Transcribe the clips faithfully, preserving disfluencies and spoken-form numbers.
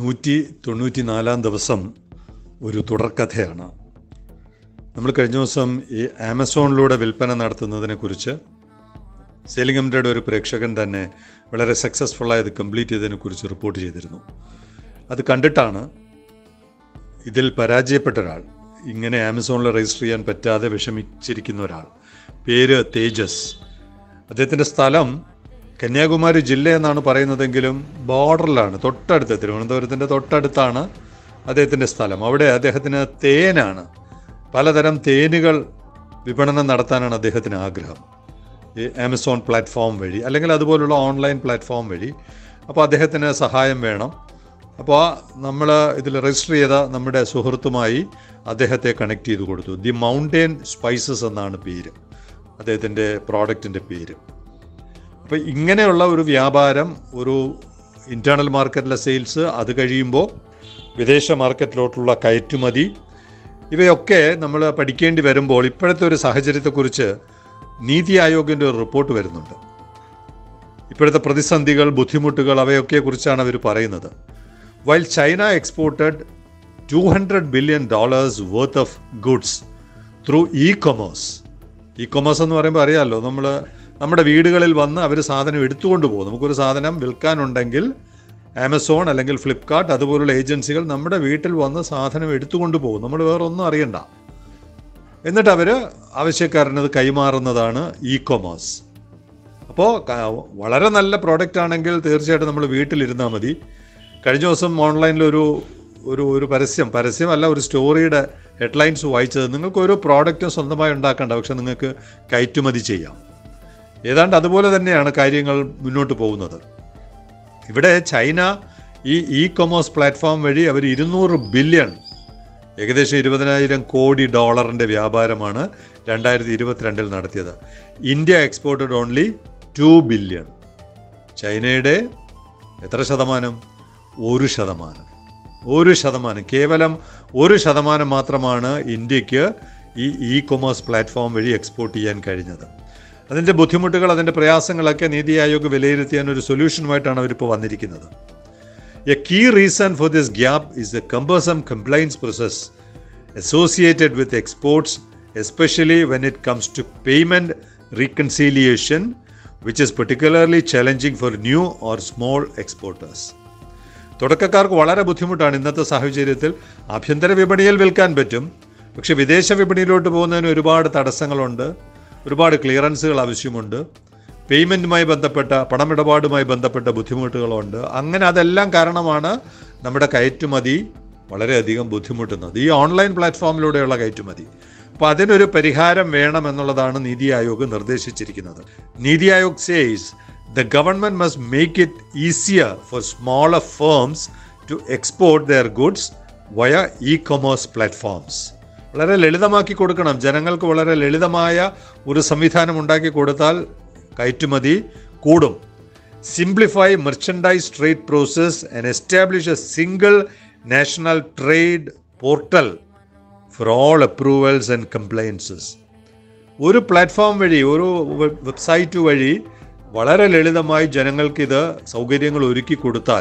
നൂറ്റി തൊണ്ണൂറ്റി നാലാം ദിവസം ഒരു തുടർക്കഥയാണ്. നമ്മൾ കഴിഞ്ഞ ദിവസം ഈ ആമസോണിലൂടെ വിൽപ്പന നടത്തുന്നതിനെക്കുറിച്ച് സെയിലിംഗംയുടെ ഒരു പ്രേക്ഷകൻ തന്നെ വളരെ സക്സസ്ഫുള്ളായി അത് കംപ്ലീറ്റ് ചെയ്തതിനെക്കുറിച്ച് റിപ്പോർട്ട് ചെയ്തിരുന്നു. അത് കണ്ടിട്ടാണ് ഇതിൽ പരാജയപ്പെട്ട ഒരാൾ, ഇങ്ങനെ ആമസോണിൽ രജിസ്റ്റർ ചെയ്യാൻ പറ്റാതെ വിഷമിച്ചിരിക്കുന്ന ഒരാൾ, പേര് തേജസ്. അദ്ദേഹത്തിൻ്റെ സ്ഥലം കന്യാകുമാരി ജില്ല എന്നാണ് പറയുന്നതെങ്കിലും ബോർഡറിലാണ്, തൊട്ടടുത്ത്, തിരുവനന്തപുരത്തിൻ്റെ തൊട്ടടുത്താണ് അദ്ദേഹത്തിൻ്റെ സ്ഥലം. അവിടെ അദ്ദേഹത്തിന് തേനാണ്, പലതരം തേനുകൾ വിപണനം നടത്താനാണ് അദ്ദേഹത്തിന് ആഗ്രഹം, ഈ ആമസോൺ പ്ലാറ്റ്ഫോം വഴി അല്ലെങ്കിൽ അതുപോലുള്ള ഓൺലൈൻ പ്ലാറ്റ്ഫോം വഴി. അപ്പോൾ അദ്ദേഹത്തിന് സഹായം വേണം. അപ്പോൾ നമ്മൾ ഇതിൽ രജിസ്റ്റർ ചെയ്ത നമ്മുടെ സുഹൃത്തുമായി അദ്ദേഹത്തെ കണക്ട് ചെയ്ത് കൊടുത്തു. ദി മൗണ്ടൻ സ്പൈസസ് എന്നാണ് പേര്, അദ്ദേഹത്തിൻ്റെ പ്രോഡക്റ്റിൻ്റെ പേര്. അപ്പോൾ ഇങ്ങനെയുള്ള ഒരു വ്യാപാരം, ഒരു ഇൻറ്റേർണൽ മാർക്കറ്റിലെ സെയിൽസ്, അത് കഴിയുമ്പോൾ വിദേശ മാർക്കറ്റിലോട്ടുള്ള കയറ്റുമതി, ഇവയൊക്കെ നമ്മൾ പഠിക്കേണ്ടി വരുമ്പോൾ ഇപ്പോഴത്തെ ഒരു സാഹചര്യത്തെക്കുറിച്ച് നീതി ആയോഗിൻ്റെ ഒരു റിപ്പോർട്ട് വരുന്നുണ്ട്. ഇപ്പോഴത്തെ പ്രതിസന്ധികൾ, ബുദ്ധിമുട്ടുകൾ, അവയൊക്കെ കുറിച്ചാണ് അവർ പറയുന്നത്. While China exported two hundred billion dollars worth of goods through e commerce. E commerce എന്ന് പറയുമ്പോൾ അറിയാമല്ലോ, നമ്മൾ നമ്മുടെ വീടുകളിൽ വന്ന് അവർ സാധനം എടുത്തുകൊണ്ട് പോകും. നമുക്കൊരു സാധനം വിൽക്കാനുണ്ടെങ്കിൽ ആമസോൺ അല്ലെങ്കിൽ ഫ്ലിപ്കാർട്ട് അതുപോലുള്ള ഏജൻസികൾ നമ്മുടെ വീട്ടിൽ വന്ന് സാധനം എടുത്തുകൊണ്ട് പോകും. നമ്മൾ വേറെ ഒന്നും അറിയണ്ട. എന്നിട്ട് അവർ ആവശ്യക്കാരനത് കൈമാറുന്നതാണ് ഇ കൊമേഴ്സ്. അപ്പോൾ വളരെ നല്ല പ്രോഡക്റ്റ് ആണെങ്കിൽ തീർച്ചയായിട്ടും നമ്മൾ വീട്ടിലിരുന്നാൽ മതി. കഴിഞ്ഞ ദിവസം ഓൺലൈനിലൊരു ഒരു ഒരു പരസ്യം പരസ്യമല്ല ഒരു സ്റ്റോറിയുടെ ഹെഡ്ലൈൻസ് വായിച്ചത്, നിങ്ങൾക്ക് ഒരു പ്രോഡക്റ്റും സ്വന്തമായി ഉണ്ടാക്കേണ്ട, പക്ഷെ നിങ്ങൾക്ക് കയറ്റുമതി ചെയ്യാം. ഏതാണ്ട് അതുപോലെ തന്നെയാണ് കാര്യങ്ങൾ മുന്നോട്ട് പോകുന്നത്. ഇവിടെ ചൈന ഈ ഇ കൊമേഴ്സ് പ്ലാറ്റ്ഫോം വഴി അവർ ഇരുന്നൂറ് ബില്യൺ, ഏകദേശം ഇരുപതിനായിരം കോടി ഡോളറിൻ്റെ വ്യാപാരമാണ് രണ്ടായിരത്തി ഇരുപത്തിരണ്ടിൽ നടത്തിയത്. India exported only two billion. ചൈനയുടെ എത്ര ശതമാനം? ഒരു ശതമാനം. ഒരു ശതമാനം, കേവലം ഒരു ശതമാനം മാത്രമാണ് ഇന്ത്യക്ക് ഈ ഇ കൊമേഴ്സ് പ്ലാറ്റ്ഫോം വഴി എക്സ്പോർട്ട് ചെയ്യാൻ കഴിഞ്ഞത്. അതിൻ്റെ ബുദ്ധിമുട്ടുകൾ, അതിൻ്റെ പ്രയാസങ്ങളൊക്കെ നീതി ആയോഗ് വിലയിരുത്തിയാൻ ഒരു സൊല്യൂഷനുമായിട്ടാണ് അവരിപ്പോൾ വന്നിരിക്കുന്നത്. A key reason for this gap is the cumbersome compliance process associated with exports, especially when it comes to payment reconciliation, which is particularly challenging for new or small exporters. തുടക്കക്കാർക്ക് വളരെ ബുദ്ധിമുട്ടാണ് ഇന്നത്തെ സാഹചര്യത്തിൽ. ആഭ്യന്തര വിപണിയിൽ വിൽക്കാൻ പറ്റും, പക്ഷെ വിദേശ വിപണിയിലോട്ട് പോകുന്നതിന് ഒരുപാട് തടസ്സങ്ങളുണ്ട്, ഒരുപാട് ക്ലിയറൻസുകൾ ആവശ്യമുണ്ട്, പേയ്മെൻറ്റുമായി ബന്ധപ്പെട്ട, പണമിടപാടുമായി ബന്ധപ്പെട്ട ബുദ്ധിമുട്ടുകളുണ്ട്. അങ്ങനെ അതെല്ലാം കാരണമാണ് നമ്മുടെ കയറ്റുമതി വളരെയധികം ബുദ്ധിമുട്ടുന്നത്, ഈ ഓൺലൈൻ പ്ലാറ്റ്ഫോമിലൂടെയുള്ള കയറ്റുമതി. അപ്പോൾ അതിനൊരു പരിഹാരം വേണമെന്നുള്ളതാണ് നീതി ആയോഗ് നിർദ്ദേശിച്ചിരിക്കുന്നത്. NITI Aayog says the government must make it easier for smaller firms to export their goods via e-commerce platforms. വളരെ ലളിതമാക്കി കൊടുക്കണം, ജനങ്ങൾക്ക് വളരെ ലളിതമായ ഒരു സംവിധാനം ഉണ്ടാക്കി കൊടുത്താൽ കയറ്റുമതി കൂടും. Simplify merchandise trade process and establish a single national trade portal for all approvals and compliances. ഒരു പ്ലാറ്റ്ഫോം വഴി, ഒരു വെബ്സൈറ്റ് വഴി വളരെ ലളിതമായി ജനങ്ങൾക്കിത് സൗകര്യങ്ങൾ ഒരുക്കി കൊടുത്താൽ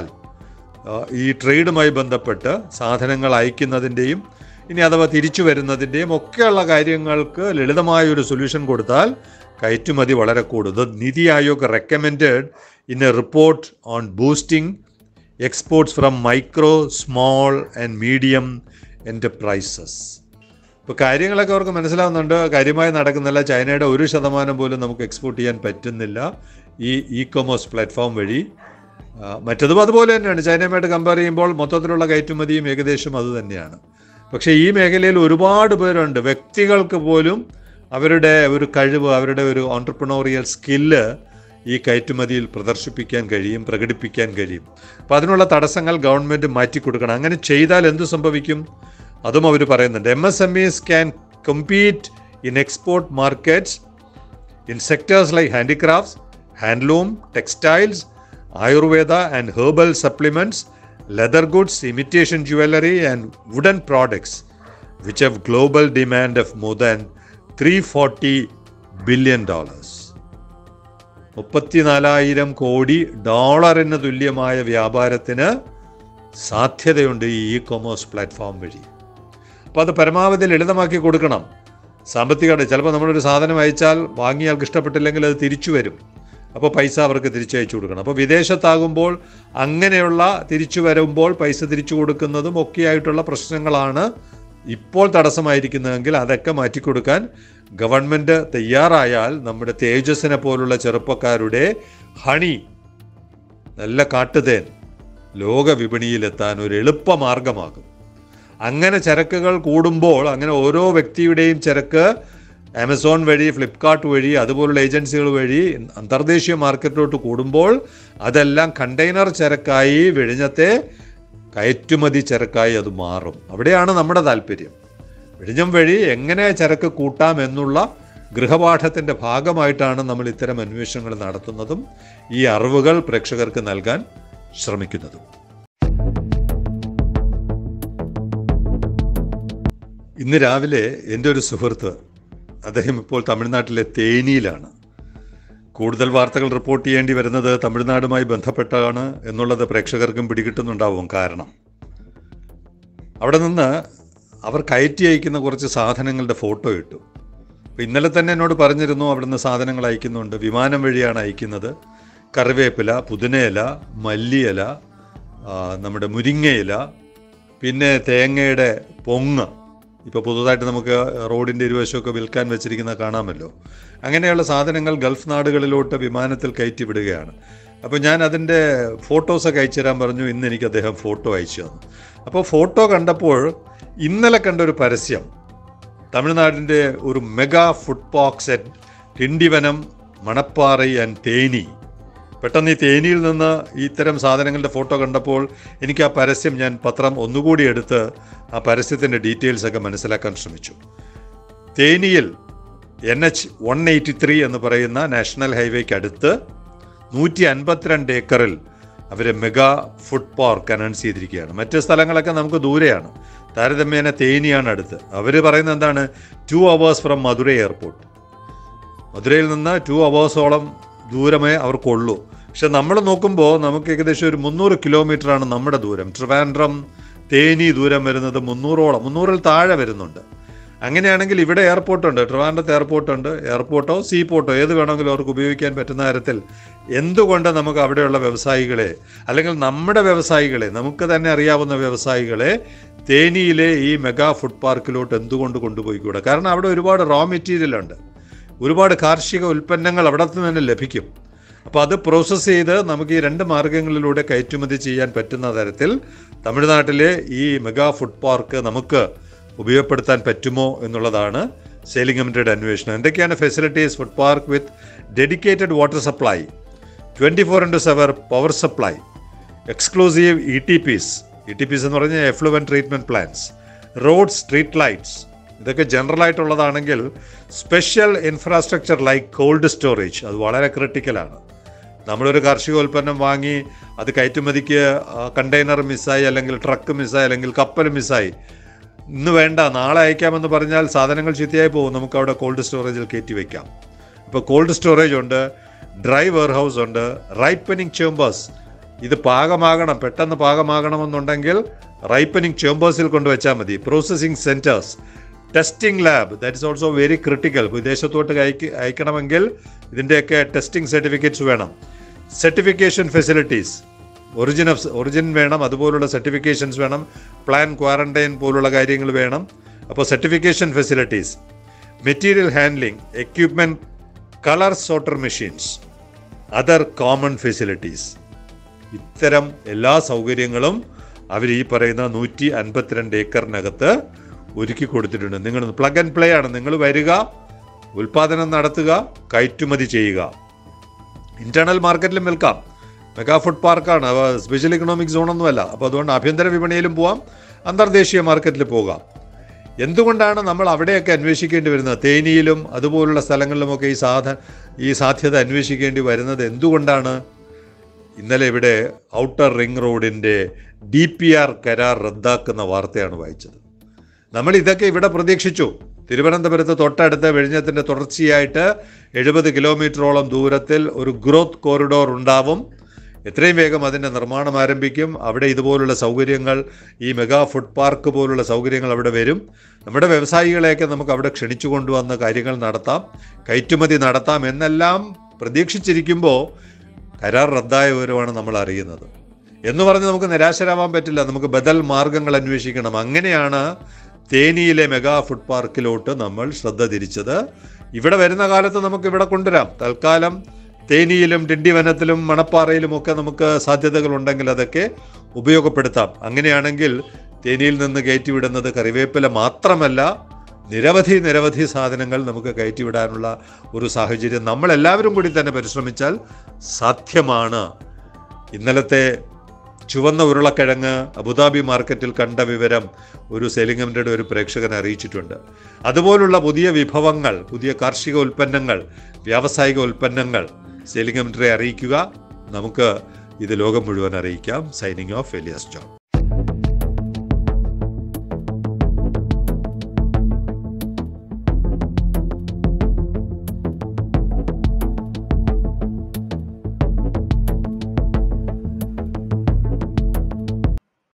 ഈ ട്രേഡുമായി ബന്ധപ്പെട്ട് സാധനങ്ങൾ അയക്കുന്നതിൻ്റെയും ഇനി അഥവാ തിരിച്ചു വരുന്നതിൻ്റെയും ഒക്കെയുള്ള കാര്യങ്ങൾക്ക് ലളിതമായൊരു സൊല്യൂഷൻ കൊടുത്താൽ കയറ്റുമതി വളരെ കൂടും. NITI Aayog recommended in a report on boosting exports from micro, small and medium enterprises. ഇപ്പോൾ കാര്യങ്ങളൊക്കെ അവർക്ക് മനസ്സിലാവുന്നുണ്ട്, കാര്യമായി നടക്കുന്നില്ല. ചൈനയുടെ ഒരു ശതമാനം പോലും നമുക്ക് എക്സ്പോർട്ട് ചെയ്യാൻ പറ്റുന്നില്ല ഈ ഇ കൊമേഴ്സ് പ്ലാറ്റ്ഫോം വഴി. മറ്റതും അതുപോലെ തന്നെയാണ്, ചൈനയുമായിട്ട് കമ്പയർ ചെയ്യുമ്പോൾ മൊത്തത്തിലുള്ള കയറ്റുമതിയും ഏകദേശം അത് തന്നെയാണ്. പക്ഷേ ഈ മേഖലയിൽ ഒരുപാട് പേരുണ്ട്, വ്യക്തികൾക്ക് പോലും അവരുടെ ഒരു കഴിവ്, അവരുടെ ഒരു ഓൺട്രപ്രണോറിയൽ സ്കില്ല് ഈ കയറ്റുമതിയിൽ പ്രദർശിപ്പിക്കാൻ കഴിയും, പ്രകടിപ്പിക്കാൻ കഴിയും. അപ്പോൾ അതിനുള്ള തടസ്സങ്ങൾ ഗവൺമെൻറ് മാറ്റിക്കൊടുക്കണം. അങ്ങനെ ചെയ്താൽ എന്ത് സംഭവിക്കും അതും അവർ പറയുന്നുണ്ട്. MSMEs can compete in export markets in sectors like handicrafts, handloom, textiles, Ayurveda and herbal supplements, leather goods, imitation jewellery and wooden products which have global demand of more than three forty billion dollars. മുപ്പത്തിനാലായിരം കോടി ഡോളറിന് തുല്യമായ വ്യാപാരത്തിന് സാധ്യതയുണ്ട് ഈ e commerce platform വഴി. അപ്പോൾ അത് പരമാവധി ലളിതമാക്കി കൊടുക്കണം. സാമ്പത്തികമായിട്ട് ചിലപ്പോൾ നമ്മളൊരു സാധനം അയച്ചാൽ വാങ്ങിയാൾക്ക് ഇഷ്ടപ്പെട്ടില്ലെങ്കിൽ അത് തിരിച്ചു വരും. അപ്പോൾ പൈസ അവർക്ക് തിരിച്ചയച്ചു കൊടുക്കണം. അപ്പോൾ വിദേശത്താകുമ്പോൾ അങ്ങനെയുള്ള തിരിച്ചു വരുമ്പോൾ പൈസ തിരിച്ചു കൊടുക്കുന്നതും ഒക്കെയായിട്ടുള്ള പ്രശ്നങ്ങളാണ് ഇപ്പോൾ തടസ്സമായിരിക്കുന്നതെങ്കിൽ അതൊക്കെ മാറ്റിക്കൊടുക്കാൻ ഗവൺമെൻറ് തയ്യാറായാൽ നമ്മുടെ തേജസ്സിനെ പോലുള്ള ചെറുപ്പക്കാരുടെ ഹണി, നല്ല കാട്ടുതേൻ ലോക വിപണിയിലെത്താൻ ഒരു എളുപ്പമാർഗമാകും. അങ്ങനെ ചരക്കുകൾ കൂടുമ്പോൾ, അങ്ങനെ ഓരോ വ്യക്തിയുടെയും ചരക്ക് ആമസോൺ വഴി, ഫ്ലിപ്കാർട്ട് വഴി, അതുപോലുള്ള ഏജൻസികൾ വഴി അന്തർദേശീയ മാർക്കറ്റിലോട്ട് കൂടുമ്പോൾ അതെല്ലാം കണ്ടെയ്നർ ചരക്കായി വിഴിഞ്ഞത്തെ കയറ്റുമതി ചരക്കായി അത് മാറും. അവിടെയാണ് നമ്മുടെ താല്പര്യം. വിഴിഞ്ഞം വഴി എങ്ങനെ ചരക്ക് കൂട്ടാം എന്നുള്ള ഗൃഹപാഠത്തിൻ്റെ ഭാഗമായിട്ടാണ് നമ്മൾ ഇത്തരം അന്വേഷണങ്ങൾ നടത്തുന്നതും ഈ അറിവുകൾ പ്രേക്ഷകർക്ക് നൽകാൻ ശ്രമിക്കുന്നതും. ഇന്ന് രാവിലെ എൻ്റെ ഒരു സുഹൃത്ത്, അദ്ദേഹം ഇപ്പോൾ തമിഴ്നാട്ടിലെ തേനിയിലാണ്. കൂടുതൽ വാർത്തകൾ റിപ്പോർട്ട് ചെയ്യേണ്ടി വരുന്നത് തമിഴ്നാടുമായി ബന്ധപ്പെട്ടാണ് എന്നുള്ളത് പ്രേക്ഷകർക്കും പിടികിട്ടുന്നുണ്ടാവും. കാരണം അവിടെ നിന്ന് അവർ കയറ്റി അയക്കുന്ന കുറച്ച് സാധനങ്ങളുടെ ഫോട്ടോ ഇട്ടു. അപ്പോൾ ഇന്നലെ തന്നെ എന്നോട് പറഞ്ഞിരുന്നു അവിടെ നിന്ന് സാധനങ്ങൾ അയക്കുന്നുണ്ട്, വിമാനം വഴിയാണ് അയക്കുന്നത്. കറിവേപ്പില, പുതിനയില, മല്ലിയില, നമ്മുടെ മുരിങ്ങയില, പിന്നെ തേങ്ങയുടെ പൊങ്ങ്, ഇപ്പോൾ പുതുതായിട്ട് നമുക്ക് റോഡിൻ്റെ ഇരുവശമൊക്കെ വിൽക്കാൻ വെച്ചിരിക്കുന്ന കാണാമല്ലോ. അങ്ങനെയുള്ള സാധനങ്ങൾ ഗൾഫ് നാടുകളിലോട്ട് വിമാനത്തിൽ കയറ്റി വിടുകയാണ്. അപ്പോൾ ഞാൻ അതിൻ്റെ ഫോട്ടോസൊക്കെ അയച്ചു തരാൻ പറഞ്ഞു. ഇന്ന് എനിക്ക് അദ്ദേഹം ഫോട്ടോ അയച്ചു തന്നു. അപ്പോൾ ഫോട്ടോ കണ്ടപ്പോൾ ഇന്നലെ കണ്ട ഒരു പരസ്യം, തമിഴ്നാടിൻ്റെ ഒരു mega food parks at Tindivanam, Manapparai and Theni. പെട്ടെന്ന് ഈ തേനിയിൽ നിന്ന് ഇത്തരം സാധനങ്ങളുടെ ഫോട്ടോ കണ്ടപ്പോൾ എനിക്ക് ആ പരസ്യം, ഞാൻ പത്രം ഒന്നുകൂടി എടുത്ത് ആ പരസ്യത്തിൻ്റെ ഡീറ്റെയിൽസൊക്കെ മനസ്സിലാക്കാൻ ശ്രമിച്ചു. തേനിയിൽ N H one eighty three എന്ന് പറയുന്ന നാഷണൽ ഹൈവേക്ക് അടുത്ത് നൂറ്റി അൻപത്തിരണ്ട് ഏക്കറിൽ അവർ മെഗാ ഫുഡ് പാർക്ക് അനൗൺസ് ചെയ്തിരിക്കുകയാണ്. മറ്റ് സ്ഥലങ്ങളൊക്കെ നമുക്ക് ദൂരെയാണ്, താരതമ്യേന തേനിയാണ് അടുത്ത്. അവർ പറയുന്നത് എന്താണ്, two hours from Madurai airport. മധുരയിൽ നിന്ന് ടു അവേഴ്സോളം ദൂരമേ അവർക്കുള്ളൂ. പക്ഷെ നമ്മൾ നോക്കുമ്പോൾ നമുക്ക് ഏകദേശം ഒരു മുന്നൂറ് കിലോമീറ്ററാണ് നമ്മുടെ ദൂരം. ട്രിവാൻഡ്രം തേനി ദൂരം വരുന്നത് മുന്നൂറോളം, മുന്നൂറിൽ താഴെ വരുന്നുണ്ട്. അങ്ങനെയാണെങ്കിൽ ഇവിടെ എയർപോർട്ടുണ്ട്, ട്രിവാൻഡ്രത്ത് എയർപോർട്ടുണ്ട്. എയർപോർട്ടോ സീ പോർട്ടോ ഏത് വേണമെങ്കിലും അവർക്ക് ഉപയോഗിക്കാൻ പറ്റുന്ന തരത്തിൽ എന്തുകൊണ്ട് നമുക്ക് അവിടെയുള്ള വ്യവസായികളെ, അല്ലെങ്കിൽ നമ്മുടെ വ്യവസായികളെ, നമുക്ക് തന്നെ അറിയാവുന്ന വ്യവസായികളെ തേനിയിലെ ഈ മെഗാ ഫുഡ് പാർക്കിലോട്ട് എന്തുകൊണ്ട് കൊണ്ടുപോയിക്കൂടാ? കാരണം അവിടെ ഒരുപാട് റോ മെറ്റീരിയലുണ്ട്, ഒരുപാട് കാർഷിക ഉൽപ്പന്നങ്ങൾ അവിടെ നിന്ന് തന്നെ ലഭിക്കും. അപ്പോൾ അത് പ്രോസസ്സ് ചെയ്ത് നമുക്ക് ഈ രണ്ട് മാർഗങ്ങളിലൂടെ കയറ്റുമതി ചെയ്യാൻ പറ്റുന്ന തരത്തിൽ തമിഴ്നാട്ടിലെ ഈ മെഗാ ഫുഡ് പാർക്ക് നമുക്ക് ഉപയോഗപ്പെടുത്താൻ പറ്റുമോ എന്നുള്ളതാണ് സെയിലിംഗ് ലിമിറ്റഡ് അന്വേഷണം. എന്തൊക്കെയാണ് facilities? Food park with dedicated water supply, twenty four into seven power supply, exclusive E T Ps. E T Ps എന്ന് പറഞ്ഞാൽ effluent treatment plants, road street lights. ഇതൊക്കെ general ആയിട്ടുള്ളതാണെങ്കിൽ special infrastructure like cold storage, അത് വളരെ ക്രിട്ടിക്കലാണ്. നമ്മളൊരു കാർഷിക ഉൽപ്പന്നം വാങ്ങി അത് കയറ്റുമതിക്ക് കണ്ടെയ്നർ മിസ്സായി, അല്ലെങ്കിൽ ട്രക്ക് മിസ്സായി, അല്ലെങ്കിൽ കപ്പൽ മിസ്സായി, ഇന്ന് വേണ്ട നാളെ അയക്കാമെന്ന് പറഞ്ഞാൽ സാധനങ്ങൾ ചീത്തയായി പോകും. നമുക്ക് അവിടെ കോൾഡ് സ്റ്റോറേജിൽ കയറ്റി വയ്ക്കാം. ഇപ്പോൾ കോൾഡ് സ്റ്റോറേജ് ഉണ്ട്, ഡ്രൈ വെയർഹൗസ് ഉണ്ട്, റൈപ്പനിങ് ചേമ്പേഴ്സ്. ഇത് പാകമാകണം, പെട്ടെന്ന് പാകമാകണമെന്നുണ്ടെങ്കിൽ റൈപ്പനിങ് ചേമ്പേഴ്സിൽ കൊണ്ടുവച്ചാൽ മതി. Processing centres, testing lab, that is also very critical. വിദേശത്തോട്ട് അയക്ക് അയക്കണമെങ്കിൽ ഇതിൻ്റെയൊക്കെ ടെസ്റ്റിംഗ് സർട്ടിഫിക്കറ്റ്സ് വേണം. Certification facilities, origin of origin വേണം, അതുപോലുള്ള സർട്ടിഫിക്കേഷൻസ് വേണം. പ്ലാൻ ക്വാറന്റൈൻ പോലുള്ള കാര്യങ്ങൾ വേണം. അപ്പോൾ certification facilities, material handling equipment, colour sorter machines, other common facilities. ഇത്തരം എല്ലാ സൗകര്യങ്ങളും അവർ ഈ പറയുന്ന നൂറ്റി അൻപത്തിരണ്ട് ഏക്കറിനകത്ത് ഒരുക്കി കൊടുത്തിട്ടുണ്ട്. നിങ്ങൾ പ്ലഗ് ആൻഡ് പ്ലേ ആണ്. നിങ്ങൾ വരിക, ഉൽപ്പാദനം നടത്തുക, കയറ്റുമതി ചെയ്യുക. ഇൻറ്റേർണൽ മാർക്കറ്റിലും വിൽക്കാം. മെഗാ ഫുഡ് പാർക്കാണ്, സ്പെഷ്യൽ ഇക്കണോമിക് സോണൊന്നുമല്ല. അപ്പോൾ അതുകൊണ്ട് ആഭ്യന്തര വിപണിയിലും പോകാം, അന്തർദേശീയ മാർക്കറ്റിൽ പോകാം. എന്തുകൊണ്ടാണ് നമ്മൾ അവിടെയൊക്കെ അന്വേഷിക്കേണ്ടി വരുന്നത്? തേനിയിലും അതുപോലുള്ള സ്ഥലങ്ങളിലുമൊക്കെ ഈ സാധ ഈ സാധ്യത അന്വേഷിക്കേണ്ടി വരുന്നത് എന്തുകൊണ്ടാണ്? ഇന്നലെ ഇവിടെ ഔട്ടർ റിംഗ് റോഡിൻ്റെ ഡി പി ആർ കരാർ റദ്ദാക്കുന്ന വാർത്തയാണ് വായിച്ചത്. നമ്മൾ ഇതൊക്കെ ഇവിടെ പ്രതീക്ഷിച്ചു. തിരുവനന്തപുരത്ത് തൊട്ടടുത്ത വിഴിഞ്ഞത്തിൻ്റെ തുടർച്ചയായിട്ട് എഴുപത് കിലോമീറ്ററോളം ദൂരത്തിൽ ഒരു ഗ്രോത്ത് കോറിഡോർ ഉണ്ടാവും. എത്രയും വേഗം അതിൻ്റെ നിർമ്മാണം ആരംഭിക്കും. അവിടെ ഇതുപോലുള്ള സൗകര്യങ്ങൾ, ഈ മെഗാ ഫുഡ് പാർക്ക് പോലുള്ള സൗകര്യങ്ങൾ അവിടെ വരും. നമ്മുടെ വ്യവസായികളെയൊക്കെ നമുക്ക് അവിടെ ക്ഷണിച്ചു കൊണ്ടുവന്ന് കാര്യങ്ങൾ നടത്താം, കയറ്റുമതി നടത്താം എന്നെല്ലാം പ്രതീക്ഷിച്ചിരിക്കുമ്പോൾ കരാർ റദ്ദായ വിവരമാണ് നമ്മൾ അറിയുന്നത്. എന്ന് പറഞ്ഞ് നമുക്ക് നിരാശരാവാൻ പറ്റില്ല. നമുക്ക് ബദൽ മാർഗങ്ങൾ അന്വേഷിക്കണം. അങ്ങനെയാണ് തേനിയിലെ മെഗാ ഫുഡ് പാർക്കിലോട്ട് നമ്മൾ ശ്രദ്ധ തിരിച്ചത്. ഇവിടെ വരുന്ന കാലത്ത് നമുക്ക് ഇവിടെ കൊണ്ടുവരാം. തൽക്കാലം തേനിയിലും ടിണ്ടിവനത്തിലും മണപ്പാറയിലും ഒക്കെ നമുക്ക് സാധ്യതകൾ ഉണ്ടെങ്കിൽ അതൊക്കെ ഉപയോഗപ്പെടുത്താം. അങ്ങനെയാണെങ്കിൽ തേനിയിൽ നിന്ന് കയറ്റിവിടുന്നത് കറിവേപ്പില മാത്രമല്ല, നിരവധി നിരവധി സാധനങ്ങൾ നമുക്ക് കയറ്റിവിടാനുള്ള ഒരു സാഹചര്യം നമ്മളെല്ലാവരും കൂടി തന്നെ പരിശ്രമിച്ചാൽ സാധ്യമാണ്. ഇന്നലത്തെ ചുവന്ന ഉരുളക്കിഴങ്ങ് അബുദാബി മാർക്കറ്റിൽ കണ്ട വിവരം ഒരു സെയിലിംഗ് കമ്പനിയുടെ ഒരു പ്രേക്ഷകനെ അറിയിച്ചിട്ടുണ്ട്. അതുപോലുള്ള പുതിയ വിഭവങ്ങൾ, പുതിയ കാർഷിക ഉൽപ്പന്നങ്ങൾ, വ്യാവസായിക ഉൽപ്പന്നങ്ങൾ സെയിലിംഗ് കമ്പനിയെ അറിയിക്കുക. നമുക്ക് ഇത് ലോകം മുഴുവൻ അറിയിക്കാം. Signing off, Elias John.